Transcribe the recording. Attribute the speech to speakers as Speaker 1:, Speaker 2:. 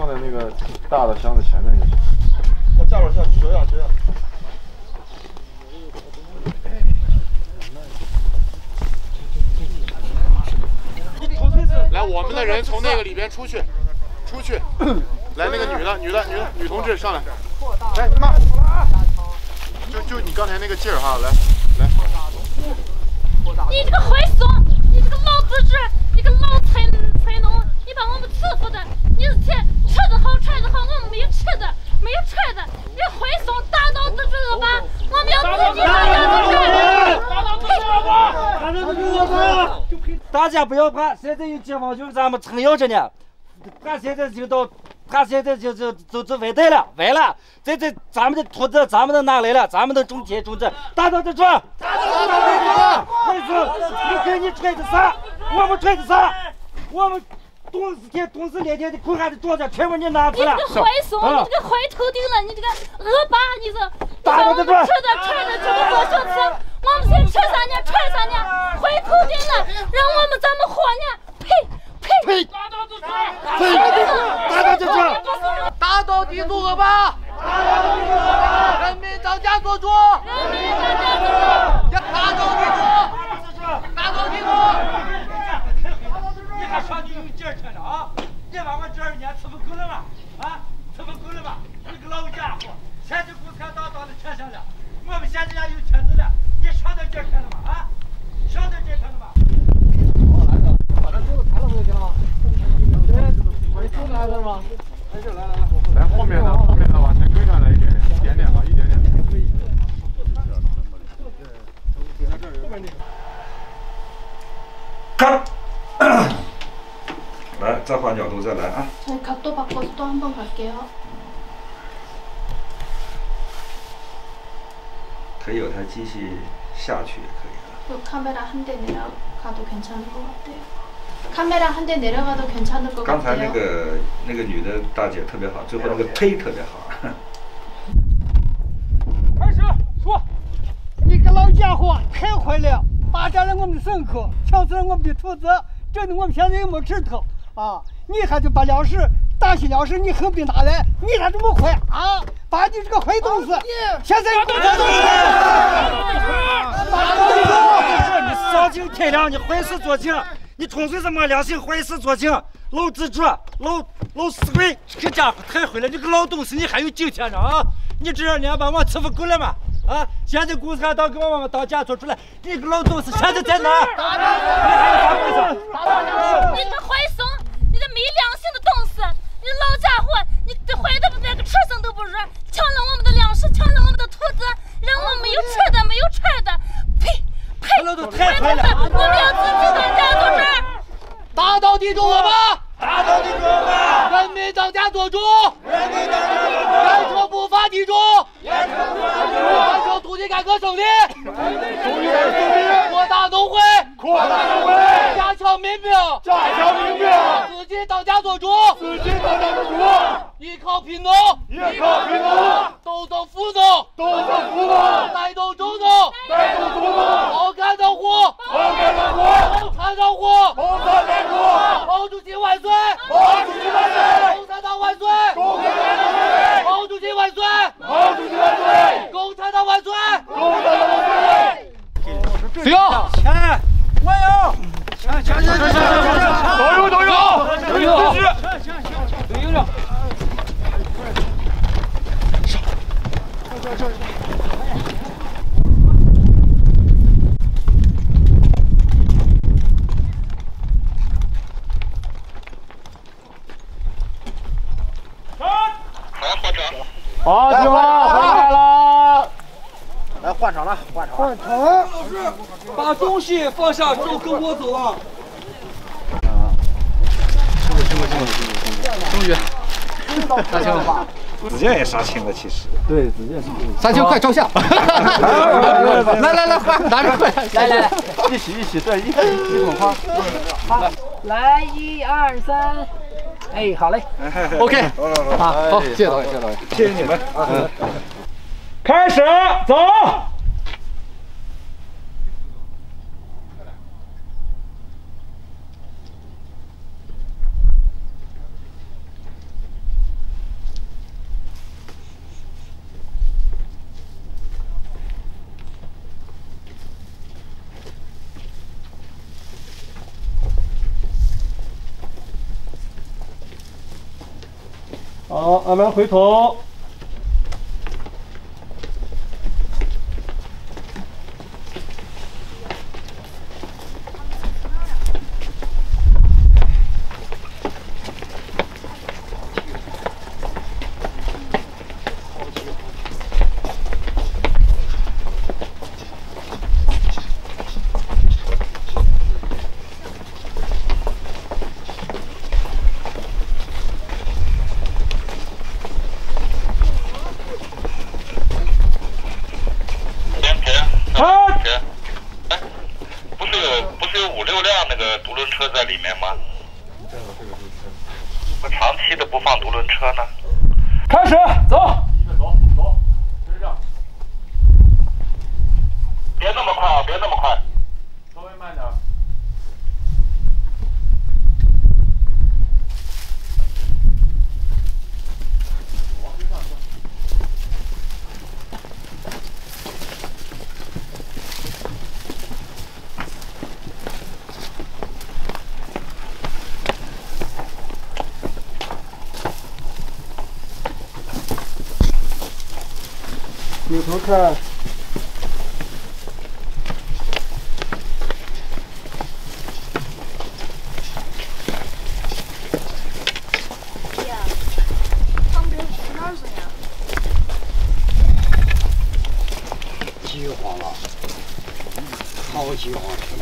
Speaker 1: 放在那个大的箱子前面就行。
Speaker 2: 我下边下，折呀折呀。
Speaker 1: 来，我们的人从那个里边出去，出去。来，那个女同志上来。来，妈，就你刚才那个劲儿哈，来。
Speaker 3: 你这个坏怂，你这个老资质，你个老财农，你把我们欺负的，你是钱吃得好穿得好，我们没有吃的，没有穿的，你坏怂，打倒资助恶霸，我们要自己打倒资助恶霸，打倒资助恶霸。
Speaker 4: 大家不要怕，现在有解放军咱们撑腰着呢，他现在就完蛋了，完了，这咱们的土地咱们的拿来了，咱们的种田种植，打倒资助，打倒资助，为什你看你穿的啥？我们穿的啥？我们冬天连天的苦寒的庄稼全部你拿出来。
Speaker 3: 你这个坏怂，你这个坏透顶了，你这个恶霸，你这
Speaker 4: 打倒资助，
Speaker 3: 吃的穿的这个做小吃，我们先吃啥呢？穿啥呢？坏透顶了，让我们咱们活呢？呸！
Speaker 1: 打倒资助，打倒资助，
Speaker 5: 打倒地主恶霸，人民当家作主，
Speaker 3: 人民当家作主，
Speaker 5: 打倒地主，打倒地主。
Speaker 4: 你还说你有劲儿穿着啊？你把我这2年吃不够了吗？啊，吃不够了吗？你个老家伙，钱就共产党当的钱上了，我们现在有钱子了，你上点劲儿看了吗？啊，上点劲儿看了吗？
Speaker 2: 把这柱子抬了不就行了吗？对，把这柱子抬了吗？
Speaker 1: 来后面的往前跟上来一点点吧，一点点。
Speaker 6: 컷! 네, 자, 반角度再来啊。
Speaker 7: 저희 각도 바꿔서 또 한 번 갈게요.
Speaker 6: 可以有台机器下去也可以啊。
Speaker 7: 그 카메라 한 대 내려가도 괜찮을 것 같아요. 카메라 한 대 내려가도 괜찮을 것
Speaker 6: 刚才
Speaker 7: 같아요.
Speaker 6: 那个女的大姐特别好，最后那个呸特别好。
Speaker 2: 开始说，你个老家伙太坏了，霸占了我们的牲口，抢走了我们的土地，整的我们现在又没吃头啊！你还就把粮食大些粮食你横并拿来，你咋这么坏啊？把你这个坏东西，现在共产党
Speaker 4: 你丧尽天良，你坏事做尽，你纯粹是没良心，坏事做尽，老资助，老死鬼，这家伙太坏了！你个老东西，你还有今天呢啊！你这2年把我欺负够了吗？啊！现在共产党给我们当家做出来，你个老东西，现在在哪儿？
Speaker 3: 你这个坏怂，你这没良心的东西，你老家伙，你这坏的连个畜生都不如，抢了我们的粮食，抢了我们的土地，让我们没有吃的，没有穿的，呸！
Speaker 4: 老都太坏了！
Speaker 3: 我们要自己当家做主，
Speaker 5: 打倒地主恶霸，
Speaker 4: 打倒地主恶霸，
Speaker 5: 人民当家作主，
Speaker 4: 人民当家作主，
Speaker 5: 严惩不法地主，
Speaker 4: 严惩不法地主，
Speaker 5: 完成土地改革胜利，扩大农会，加强民兵，自己当家作主，依靠贫农，斗争富农，带动中农，好干的活，共产党活，毛主席万岁！共产党万岁！毛主席万岁！共产党万岁！行，
Speaker 4: 钱我有，
Speaker 1: 都有，继续。
Speaker 4: 对着。
Speaker 1: 好，听了，回来了。
Speaker 2: 来换场了，换场。
Speaker 8: 把东西放下，就跟我走啊！
Speaker 1: 终于，
Speaker 8: 杀青了，
Speaker 6: 子健也杀青了，其实。
Speaker 2: 对，子健
Speaker 8: 杀青快照相！来，快拿着快！来，
Speaker 2: 一起，对，一捧花。
Speaker 9: 好，来1、2、3，哎，好嘞。
Speaker 8: OK， 好，谢谢导演，
Speaker 6: 谢谢你们。
Speaker 1: 开始，走。
Speaker 8: 好，慢慢回头。开始，走。
Speaker 5: 别那么快啊，别那么快，
Speaker 1: 稍微慢点。
Speaker 8: 扭头看。
Speaker 2: 饥荒了，好饥荒！